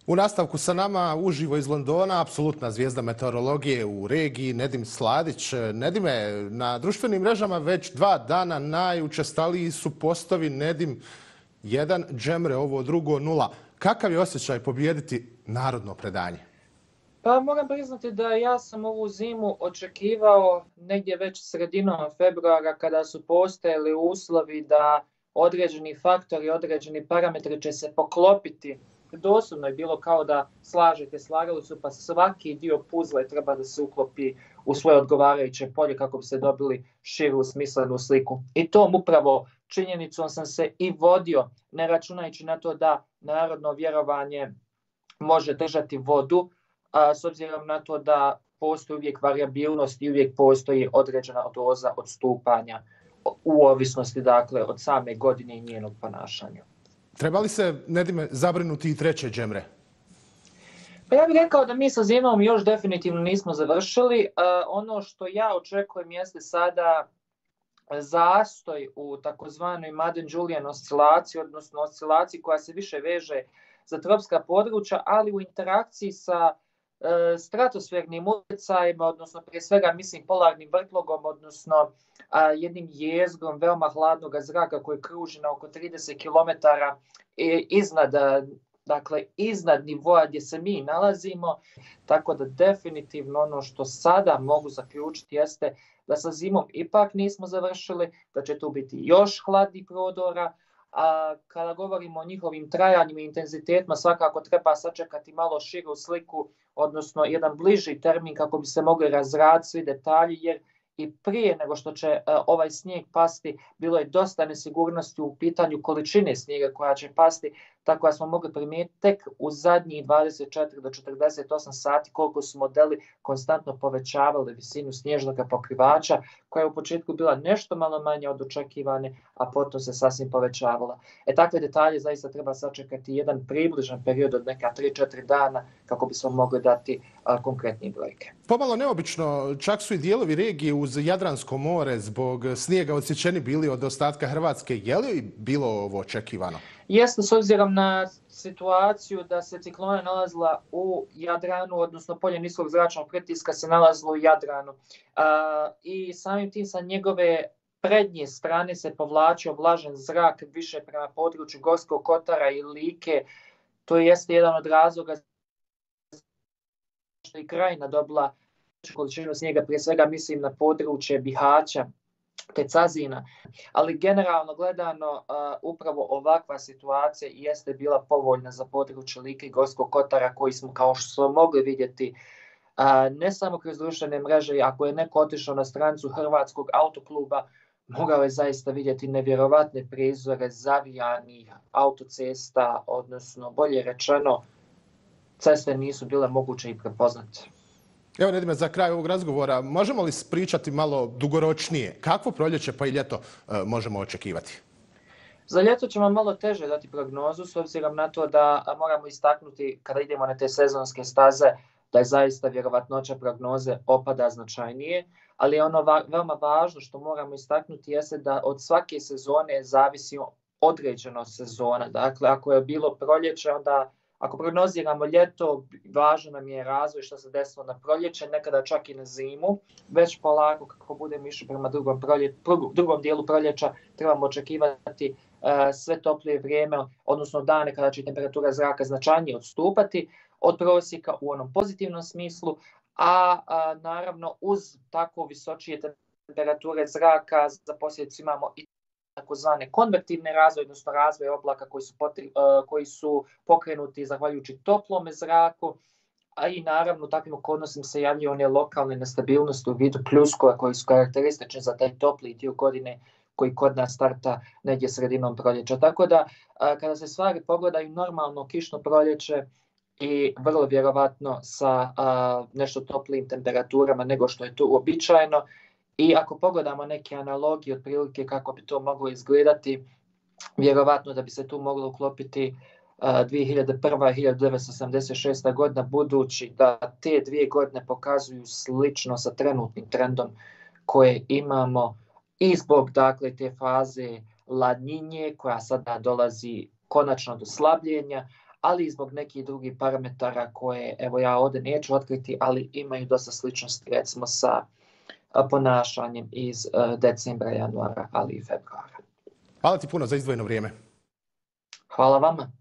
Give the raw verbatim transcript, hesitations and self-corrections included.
U nastavku sa nama uživo iz Londona, apsolutna zvijezda meteorologije u regiji Nedim Sladić. Nedime, na društvenim mrežama već dva dana najučestaliji su postovi Nedim jedan, Džemre, ovo drugo nula. Kakav je osjećaj pobijediti narodno predanje? Pa moram priznati da ja sam ovu zimu očekivao negdje već sredinom februara kada su postojali uslovi da određeni faktori, određeni parametri će se poklopiti. Doslovno je bilo kao da slažete slagalicu pa svaki dio puzle treba da se uklopi u svoje odgovarajuće polje kako bi se dobili širu smislenu sliku. I tom upravo činjenicom sam se i vodio, ne računajući na to da narodno vjerovanje može držati vodu, a s obzirom na to da postoji uvijek varijabilnost i uvijek postoji određena doza odstupanja u ovisnosti dakle od same godine i njenog ponašanja. Treba li se, Nedime, zabrinuti i treće Džemre? Pa ja bih rekao da mi sa zimom još definitivno nismo završili. Uh, ono što ja očekujem jeste sada zastoj u takozvanoj Madden-Julian oscilaciji, odnosno oscilaciji koja se više veže za tropska područja, ali u interakciji sa uh, stratosfernim utjecajima, odnosno prije svega mislim polarnim vrtlogom, odnosno uh, jednim jezgrom veoma hladnog zraka koji kruži na oko trideset kilometara iznad, dakle, iznad nivoa gdje se mi nalazimo, tako da definitivno ono što sada mogu zaključiti jeste da sa zimom ipak nismo završili, da će tu biti još hladnih prodora, a kada govorimo o njihovim trajanjima i intenzitetima svakako treba sačekati malo širu sliku, odnosno jedan bliži termin kako bi se mogli razraditi svi detalji, jer i prije nego što će uh, ovaj snijeg pasti, bilo je dosta nesigurnosti u pitanju količine snijega koja će pasti, tako da smo mogli primijetiti tek u zadnjih dvadeset četiri do četrdeset osam sati koliko su modeli konstantno povećavali visinu snježnog pokrivača, koja je u početku bila nešto malo manje od očekivane, a potom se sasvim povećavala. E takve detalje zaista treba sačekati jedan približan period od neka tri do četiri dana kako bismo mogli dati uh, konkretnije brojke. Pomalo neobično, čak su i dijelovi regije uz Jadransko more zbog snijega odsječeni bili od ostatka Hrvatske. Je li bilo ovo očekivano? Jeste, s obzirom na situaciju da se ciklona nalazila u Jadranu, odnosno polje niskog zračnog pritiska se nalazilo u Jadranu. A, I samim tim sa njegove prednje strane se povlačio vlažan zrak više prema području Gorskog Kotara i Like. To jeste jedan od razloga što je Krajina dobila količinu snijega, prije svega mislim na područje Bihaća te Cazina, ali generalno gledano uh, upravo ovakva situacija jeste bila povoljna za područje Like i Gorskog Kotara koji smo kao što smo mogli vidjeti uh, ne samo kroz društvene mreže, ako je neko otišao na stranicu Hrvatskog autokluba, mogao je zaista vidjeti nevjerovatne prizore zavijanih autocesta, odnosno bolje rečeno ceste nisu bile moguće i prepoznati. Evo, Nedime, za kraj ovog razgovora, možemo li pričati malo dugoročnije? Kakvo proljeće pa i ljeto e, možemo očekivati? Za ljeto ćemo malo teže dati prognozu, s obzirom na to da moramo istaknuti kada idemo na te sezonske staze da je zaista vjerovatnoća prognoze opada značajnije, ali ono va- veoma važno što moramo istaknuti jeste da od svake sezone zavisi određena sezona. Dakle, ako je bilo proljeće, onda ako prognoziramo ljeto, važno nam je razvoj što se desilo na proljeće, nekada čak i na zimu. Već polako kako budemo išli prema drugom, prolje, drugom dijelu proljeća trebamo očekivati uh, sve toplije vrijeme, odnosno dane kada će temperatura zraka značajnije odstupati od prosjeka u onom pozitivnom smislu, a, a naravno uz tako visočije temperature zraka za posljedicu imamo i takozvane konvektivne razvoje, odnosno razvoje oblaka koji su, potri, uh, koji su pokrenuti zahvaljujući toplome zraku, a i naravno u takvim okolnostima se javljaju one lokalne nestabilnosti u vidu pljuskova koji su karakteristični za taj topli dio godine koji kod nas starta negdje sredinom proljeća. Tako da uh, kada se stvari pogledaju normalno kišno proljeće i vrlo vjerovatno sa uh, nešto toplijim temperaturama nego što je to uobičajeno. I ako pogledamo neke analogije otprilike kako bi to moglo izgledati, vjerovatno da bi se tu moglo uklopiti uh, dvije hiljade prva i hiljadu devetsto sedamdeset šesta godina, budući da te dvije godine pokazuju slično sa trenutnim trendom koje imamo i zbog dakle, te faze ladnjinje koja sada dolazi konačno do slabljenja, ali i zbog nekih drugih parametara koje, evo ja ovdje neću otkriti, ali imaju dosta sličnosti recimo sa ponašanjem iz decembra, januara, ali i februara. Hvala ti puno za izdvojeno vrijeme. Hvala vama.